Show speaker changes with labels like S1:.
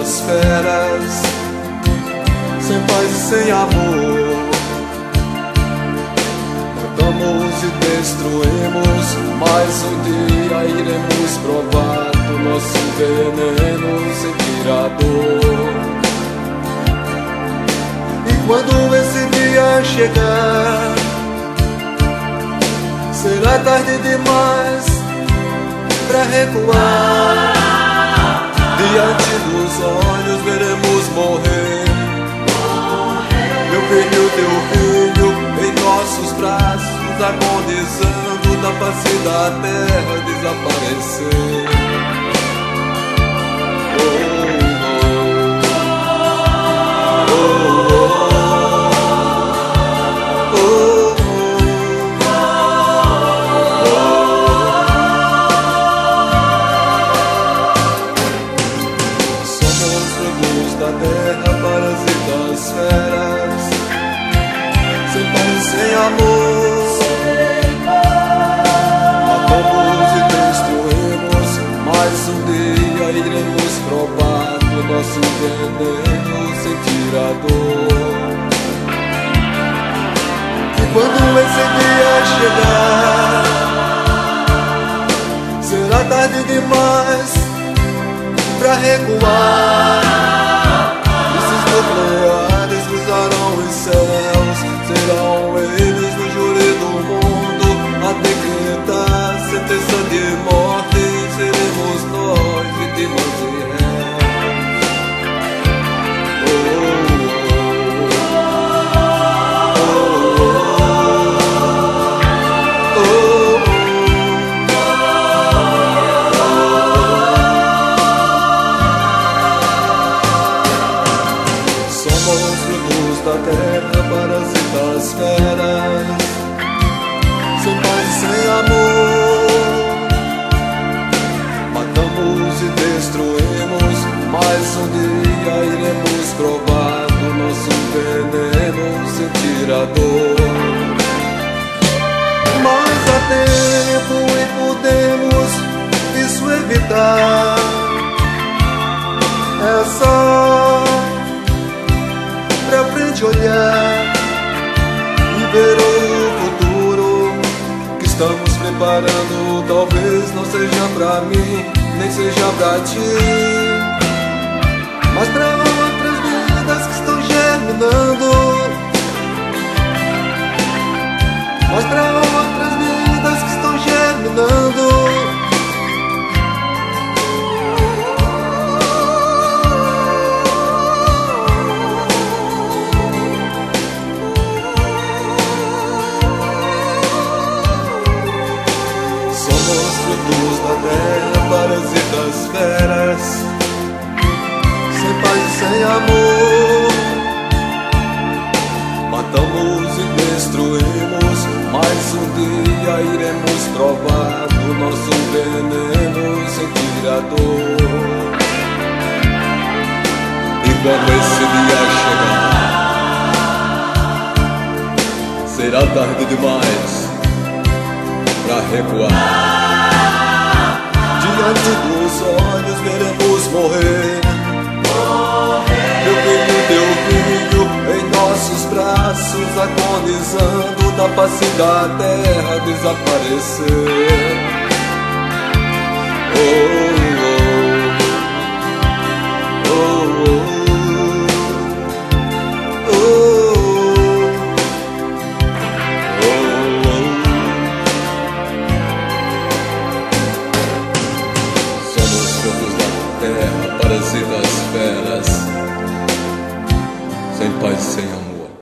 S1: das feras, sem paz e sem amor. Matamos e destruímos, mas um dia iremos provar do nosso veneno, sentir a dor. E quando esse dia chegar, será tarde demais pra recuar. Diante dos olhos veremos morrer meu filho, teu filho, em nossos braços, agonizando da face da terra, desaparecer. Oh, oh, oh, oh, oh, oh. Somos luz da terra, parasitas feras, sem paz e sem amor. Matamos e destruímos, mas um dia iremos provar do nosso veneno, sentir a dor. E quando esse dia chegar, será tarde demais pra recuar. Esses nucleares cruzarão os céus, serão eles no júri do mundo a decretar sentença de morte. Seremos nós vítimas e réus. Oh, oh, oh, oh, oh. Somos frutos da terra, parasitas feras, sem paz e sem amor. Matamos e destruímos, mas um dia iremos provar do nosso veneno, sentir a dor. Mas há tempo e podemos isso evitar. É só pra frente olhar e ver o futuro que estamos preparando. Talvez não seja pra mim, nem seja pra ti, mas pra outras vidas que estão germinando, mas pra outras vidas que estão germinando. Somos frutos da terra, parasitas feras, sem paz e sem amor. Matamos e destruímos, mas um dia iremos provar do nosso veneno, sentir a dor. E quando esse dia chegar, será tarde demais pra recuar. Diante dos olhos veremos morrer meu filho, teu filho, em nossos braços, agonizando da face da terra, desaparecer. Oh,